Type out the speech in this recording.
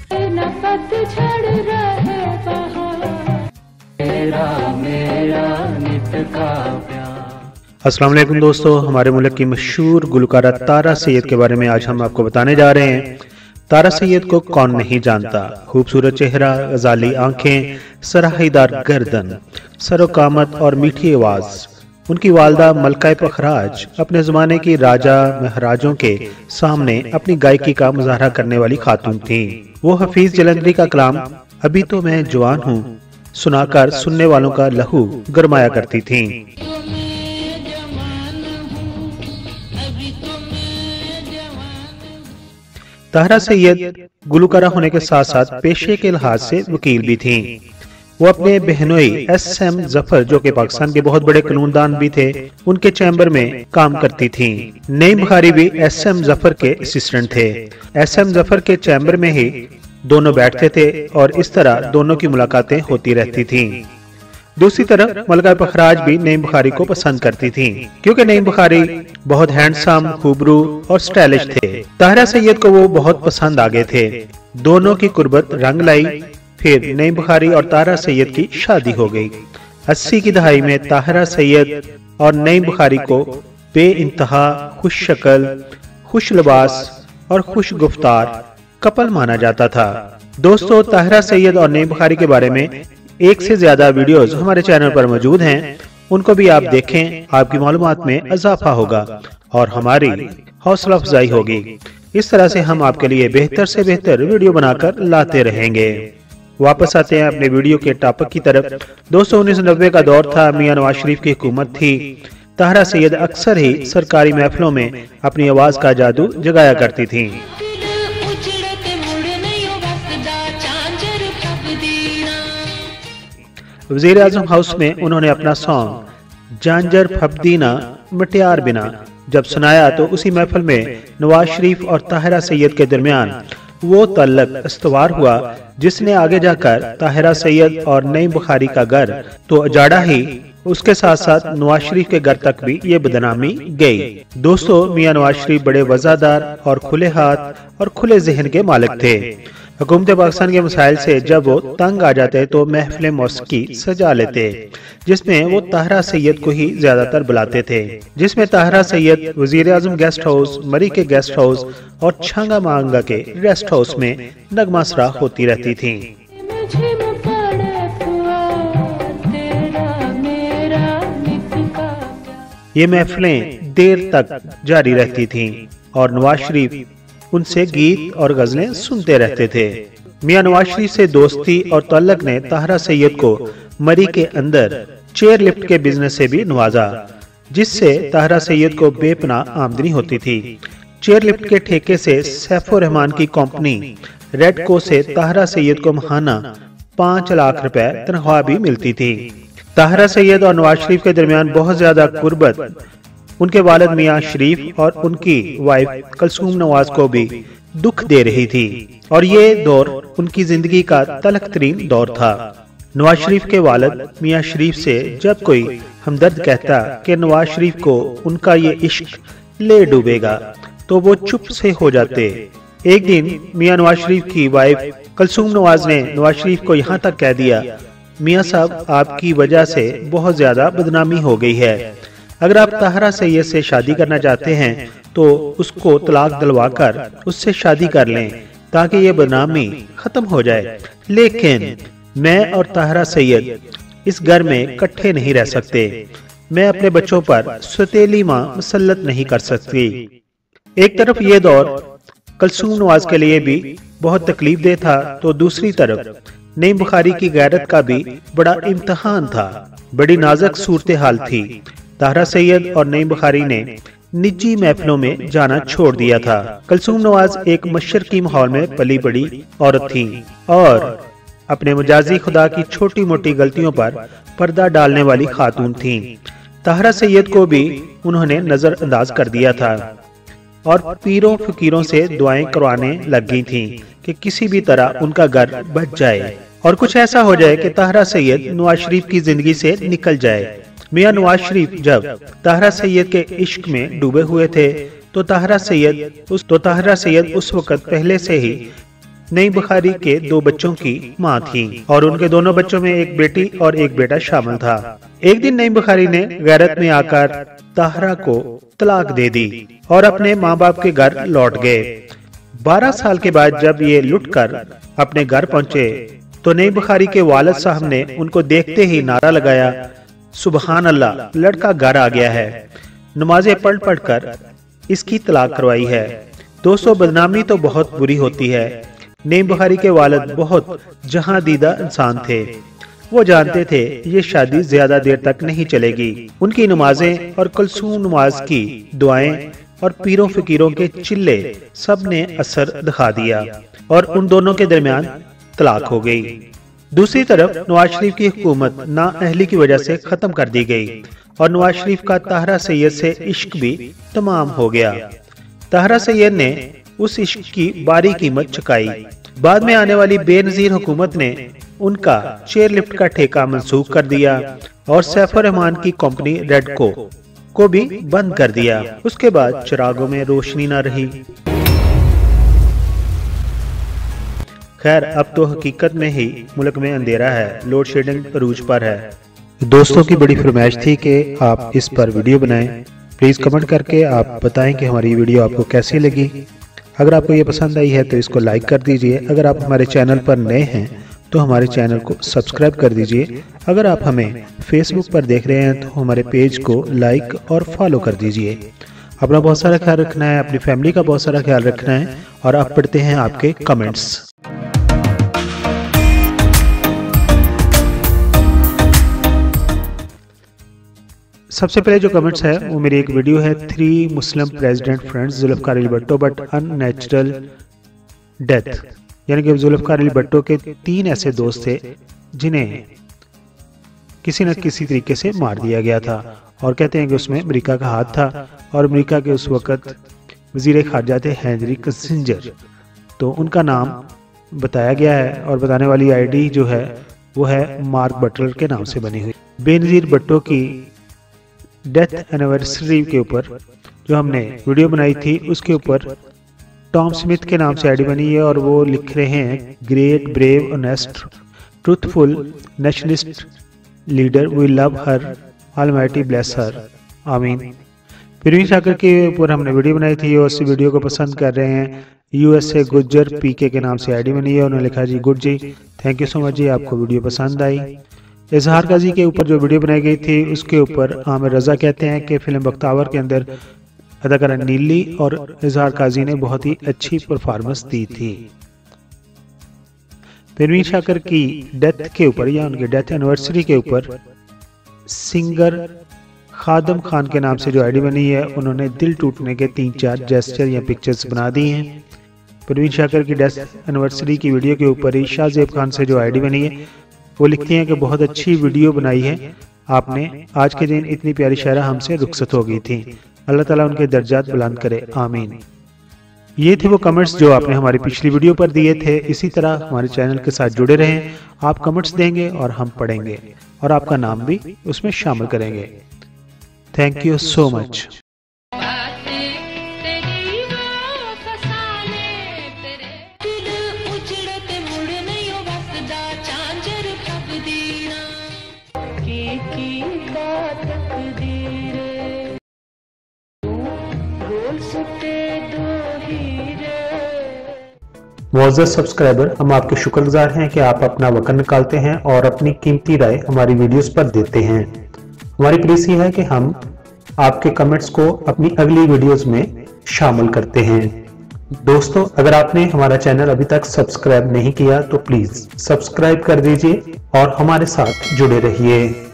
अस्सलाम वालेकुम दोस्तों, हमारे मुल्क की मशहूर गुलकारा तारा सैयद के बारे में आज हम आपको बताने जा रहे हैं। तारा सैयद को कौन नहीं जानता। खूबसूरत चेहरा, गजाली आंखें, सराहीदार गर्दन, सरोकामत और मीठी आवाज। उनकी वालदा मलका पखराज अपने ज़माने की राजा महाराजों के सामने अपनी गायकी का मुजाहरा करने वाली खातून थी। वो हफीज जलंधरी का कलाम अभी तो मैं जवान हूँ सुनाकर सुनने वालों का लहू गरमाया करती थी। तारा सैयद गुलकारा होने के साथ साथ पेशे के लिहाज से वकील भी थीं। वो अपने बहनोई एस.एम. जफर, जो कि पाकिस्तान के बहुत बड़े कानूनदान भी थे, उनके चैम्बर में काम करती थीं। नईम बुखारी भी एस.एम. जफर के असिस्टेंट थे। एस.एम. जफर के चैम्बर में ही दोनों बैठते थे और इस तरह दोनों की मुलाकातें होती रहती थीं। दूसरी तरफ मलका पखराज भी नईम बुखारी को पसंद करती थीं, क्योंकि नईम बुखारी बहुत हैंडसम, खूबरू और स्टाइलिश थे। तारा सैयद को वो बहुत पसंद आ गए थे। दोनों की कुर्बत रंग लाई। फिर नईम बुखारी और तारा सैयद की शादी हो गई। 80 की दहाई में तारा सैयद और नईम बुखारी को बेइंतहा खुश शक्ल, खुश लिबास और खुश गुफ्तार कपल माना जाता था। दोस्तों, तारा सैयद और नईम बुखारी के बारे में एक से ज्यादा वीडियोस हमारे चैनल पर मौजूद हैं। उनको भी आप देखें, आपकी मालूमात में इजाफा होगा और हमारी हौसला अफजाई होगी। इस तरह से हम आपके लिए बेहतर से बेहतर वीडियो बनाकर लाते रहेंगे। वापस आते हैं अपने वीडियो के टॉपिक की तरफ। दोस्तों, 1990 का दौर था। मियां नवाज शरीफ की हुकूमत थी। तारा सैयद अक्सर ही सरकारी महफिलों में अपनी आवाज का जादू जगाया करती थीं। वज़ीर आज़म हाउस में उन्होंने अपना सॉन्ग झांझर फबदीना मटियार बिना जब सुनाया तो उसी महफिल में नवाज शरीफ और ताहिरा सैयद के दरमियान वो तल्लक इस्तवार हुआ, जिसने आगे जाकर ताहिरा सैयद और नईम बुखारी का घर तो उजाड़ा ही, उसके साथ साथ नवाज शरीफ के घर तक भी ये बदनामी गई। दोस्तों, मियां नवाज शरीफ बड़े वज़ादार और खुले हाथ और खुले जहन के मालिक थे। हुकूमत पाकिस्तान के मसाइल से जब वो तंग आ जाते तो महफिल मौसीकी सजा लेते, जिसमें वो ताहिरा सैयद को ही ज्यादातर बुलाते थे। जिसमें ताहिरा सैयद वजीर आजम गेस्ट हाउस, मरी के गेस्ट हाउस और छांगा मांगा के रेस्ट हाउस में नगमासरा होती रहती थी। ये महफिलें देर तक जारी रहती थीं और नवाज शरीफ उनसे गीत और गजलें सुनते रहते थे। मियां नवाज शरीफ से दोस्ती और तल्लक ने ताहिरा सैयद को मरी के अंदर चेयर लिफ्ट के बिजनेस से भी नवाजा, जिससे ताहिरा सैयद को बेपनाह आमदनी होती थी। चेयर लिफ्ट के ठेके से सैफुर रहमान की कंपनी रेडको से ताहिरा सैयद को माहाना 5 लाख रुपए तनख्वाह भी मिलती थी। ताहिरा सैयद और नवाज शरीफ के दरमियान बहुत ज्यादा कुर्बत उनके वालिद मियां शरीफ और उनकी वाइफ कलसूम नवाज को भी दुख दे रही थी और ये दौर उनकी जिंदगी का तलख तरीन दौर था। नवाज शरीफ के वालिद मियां शरीफ से जब कोई हमदर्द कहता कि नवाज शरीफ को उनका ये इश्क ले डूबेगा तो वो चुप से हो जाते। एक दिन मियां नवाज शरीफ की वाइफ कलसूम नवाज ने नवाज शरीफ को यहाँ तक कह दिया, मियां साहब, आपकी वजह से बहुत ज्यादा बदनामी हो गई है। अगर आप ताहिरा सैयद से शादी करना चाहते हैं तो उसको तलाक दिलवाकर उससे शादी कर लें ताकि ये बदनामी खत्म हो जाए। लेकिन मैं और ताहिरा सैयद इस घर में इकट्ठे नहीं रह सकते। मैं अपने बच्चों पर सौतेली मां मुसल्लत नहीं कर सकती। एक तरफ ये दौर कलसूम नवाज के लिए भी बहुत तकलीफ दे था तो दूसरी तरफ नईम बुखारी की गैरत का भी बड़ा इम्तिहान था। बड़ी नाजुक सूरत हाल थी। ताहिरा सैयद और नईम बुखारी ने निजी महफिलों में जाना छोड़ दिया था। कलसूम नवाज एक मशरकी माहौल में पली बड़ी औरत थी और अपने मजाजी खुदा की छोटी मोटी गलतियों पर पर्दा डालने वाली खातून थी। ताहिरा सैयद को भी उन्होंने नजरअंदाज कर दिया था और पीरों फकीरों से दुआएं करवाने लग गई थीं कि किसी भी तरह उनका घर बच जाए और कुछ ऐसा हो जाए कि ताहिरा सैयद नवाज शरीफ की जिंदगी से निकल जाए। मियां नवाज शरीफ जब ताहिरा सैयद के इश्क में डूबे हुए थे तो ताहिरा सैयद उस वक्त पहले से ही नईम बुखारी के 2 बच्चों की मां थी और उनके दोनों बच्चों में एक बेटी और एक बेटा शामिल था। एक दिन नईम बुखारी ने गैरत में आकर ताहरा को तलाक दे दी और अपने माँ बाप के घर लौट गए। 12 साल के बाद जब ये लुटकर अपने घर पहुंचे तो नईम बुखारी के वालिद साहब ने उनको देखते ही नारा लगाया, सुबहान अल्लाह, लड़का घर आ गया है। नमाजें पढ़ पढ़ कर इसकी तलाक करवाई है। दोस्तों, बदनामी तो बहुत बुरी होती है। नईम बुखारी के वालिद बहुत जहां दीदा इंसान थे। वो जानते थे ये शादी ज्यादा देर तक नहीं चलेगी। उनकी नमाजें और कुलसूम नमाज की दुआएं और पीरों फकीरों के चिल्ले सब ने असर दिखा दिया और उन दोनों के दरमियान तलाक हो गई। दूसरी तरफ नवाज शरीफ की हुकूमत नाअहली की वजह से खत्म कर दी गई और नवाज शरीफ का ताहरा सैयद से इश्क भी तमाम हो गया। ताहरा सैयद ने उस इश्क की बारी कीमत चुकाई। बाद में आने वाली बेनजीर हुकूमत ने उनका चेयरलिफ्ट का ठेका मंसूख कर दिया और सैफुर रहमान की कंपनी रेडको को भी बंद कर दिया। उसके बाद चिरागों में रोशनी न रही। खैर, अब तो हकीकत में ही मुल्क में अंधेरा है, लोड शेडिंग अरूज पर है। दोस्तों की बड़ी फरमाइश थी कि आप इस पर वीडियो बनाएं। प्लीज कमेंट करके आप बताएं कि हमारी वीडियो आपको कैसी लगी। अगर आपको ये पसंद आई है तो इसको लाइक कर दीजिए। अगर आप हमारे चैनल पर नए हैं तो हमारे चैनल को सब्सक्राइब कर दीजिए। अगर आप हमें फेसबुक पर देख रहे हैं तो हमारे पेज को लाइक और फॉलो कर दीजिए। अपना बहुत सारा ख्याल रखना है, अपनी फैमिली का बहुत सारा ख्याल रखना है और आप पढ़ते हैं आपके कमेंट्स। सबसे पहले जो कमेंट्स है वो मेरी एक वीडियो है 3 Muslim president friends Zulfikar Ali Bhutto but unnatural death, यानी कि जुल्फकार अली भुट्टो के 3 ऐसे दोस्त थे जिन्हें किसी न किसी तरीके से मार दिया गया था और कहते हैं कि उसमें अमेरिका का हाथ था और अमेरिका के उस वक्त वजीर खारजा थे हेनरी किसिंजर। तो उनका नाम बताया गया है और बताने वाली आईडी जो है वो है मार्क बटलर के नाम से बनी हुई। बेनजीर भुट्टो की डेथ एनिवर्सरी के ऊपर जो हमने वीडियो बनाई थी उसके ऊपर टॉम स्मिथ के नाम से आईडी बनी है और वो लिख रहे हैं, great brave honest truthful nationalist leader, we love her, almighty bless her, आमीन। परवीन शाकिर के ऊपर हमने वीडियो बनाई थी और उस वीडियो को पसंद कर रहे हैं यूएसए गुज्जर पीके के नाम से आईडी बनी है। उन्होंने लिखा जी गुड जी, थैंक यू सो मच जी, आपको वीडियो पसंद आई। इजहार गाजी के ऊपर जो वीडियो बनाई गई थी उसके ऊपर आमिर रजा कहते हैं कि फिल्म बख्तावर के अंदर अदाकारा नीली और इजहार गाजी ने बहुत ही अच्छी परफॉर्मेंस दी थी। परवीन शाकिर की डेथ के ऊपर या उनके डेथ एनिवर्सरी के ऊपर सिंगर खादम खान के नाम से जो आईडी बनी है उन्होंने दिल टूटने के 3-4 जेस्चर या पिक्चर्स बना दी हैं। परवीन शाकिर की डेथ एनिवर्सरी की वीडियो के ऊपर ही शाहजेब खान से जो आईडी बनी है वो लिखती हैं कि बहुत अच्छी वीडियो बनाई है आपने, आज के दिन इतनी प्यारी शायरा हमसे रुखसत हो गई थी, अल्लाह ताला उनके दर्जात बुलंद करे, आमीन। ये थे वो कमेंट्स जो आपने हमारी पिछली वीडियो पर दिए थे। इसी तरह हमारे चैनल के साथ जुड़े रहें। आप कमेंट्स देंगे और हम पढ़ेंगे और आपका नाम भी उसमें शामिल करेंगे। Thank you so much. मुअज़्ज़ज़ सब्सक्राइबर, हम आपके शुक्रगुजार हैं कि आप अपना वक्त निकालते हैं और अपनी कीमती राय हमारी वीडियोस पर देते हैं। हमारी प्लीज ये है कि हम आपके कमेंट्स को अपनी अगली वीडियोस में शामिल करते हैं। दोस्तों, अगर आपने हमारा चैनल अभी तक सब्सक्राइब नहीं किया तो प्लीज सब्सक्राइब कर दीजिए और हमारे साथ जुड़े रहिए।